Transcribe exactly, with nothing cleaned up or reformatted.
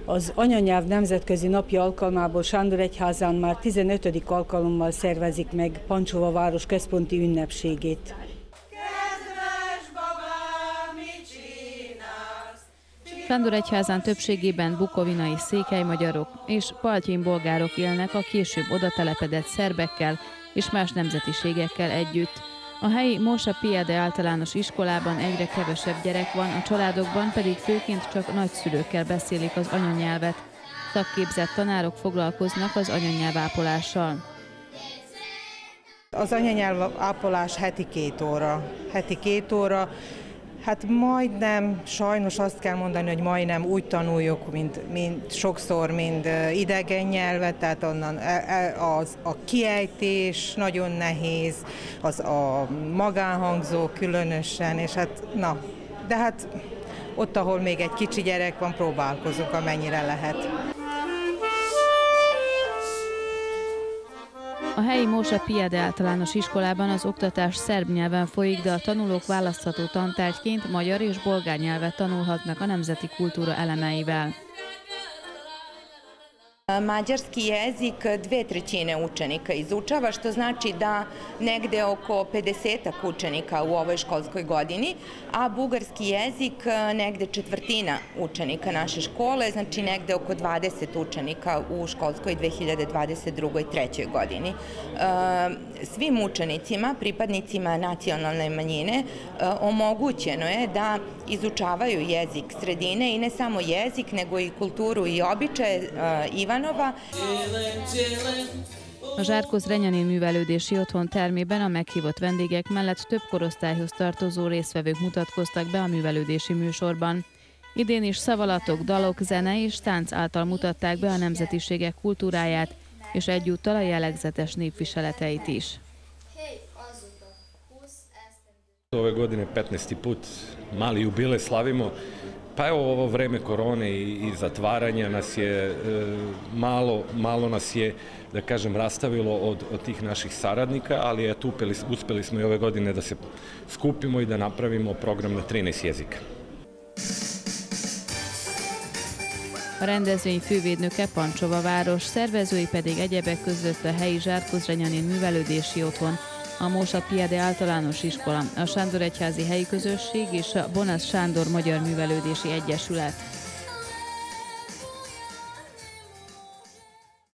Az anyanyelv nemzetközi napja alkalmából Sándoregyházán már tizenötödik alkalommal szervezik meg Pancsova város központi ünnepségét. Sándoregyházán többségében bukovinai székelymagyarok és paltyén bolgárok élnek a később oda telepedett szerbekkel és más nemzetiségekkel együtt. A helyi Mosa Piade általános iskolában egyre kevesebb gyerek van, a családokban pedig főként csak nagyszülőkkel beszélik az anyanyelvet. Szakképzett tanárok foglalkoznak az anyanyelvápolással. Az anyanyelvápolás heti két óra. Heti két óra. Hát majdnem, sajnos azt kell mondani, hogy majdnem úgy tanuljuk, mint, mint sokszor, mint idegen nyelvet, tehát onnan az, a kiejtés nagyon nehéz, az a magánhangzó különösen, és hát na, de hát ott, ahol még egy kicsi gyerek van, próbálkozunk, amennyire lehet. A helyi Mosa Piade általános iskolában az oktatás szerb nyelven folyik, de a tanulók választható tantárgyként magyar és bolgár nyelvet tanulhatnak a nemzeti kultúra elemeivel. Mađarski jezik dve trećine učenika izučava, što znači da negde oko pedesetak učenika u ovoj školskoj godini, a bugarski jezik negde četvrtina učenika naše škole, znači negde oko dvadeset učenika u školskoj dve hiljade dvadeset druge. trećoj godini. Svim učenicima, pripadnicima nacionalne manjine, omogućeno je da izučavaju jezik sredine i ne samo jezik, nego i kulturu i običaje Ivan. A Zsárkoz-Renyanin művelődési otthon termében a meghívott vendégek mellett több korosztályhoz tartozó résztvevők mutatkoztak be a művelődési műsorban. Idén is szavalatok, dalok, zene és tánc által mutatták be a nemzetiségek kultúráját, és egyúttal a jellegzetes népviseleteit is. Ove godine petnaesti put mali jubilej slavimo. Pa evo, ovo vreme korone i zatvaranja nas je, malo, malo nas je, da kažem, rastavilo od, od tih naših saradnika, ali eto, uspeli, uspeli smo i ove godine da se skupimo i da napravimo program na trinaest jezika. A rendezvény fővédnöke Pancsova város, szervezői pedig egyebek között a helyi Zsárkoz-Renyanin művelődési otthon, a Mosa Piade általános iskola, a Sándoregyházi helyi közösség és a Bonasz Sándor Magyar Művelődési Egyesület.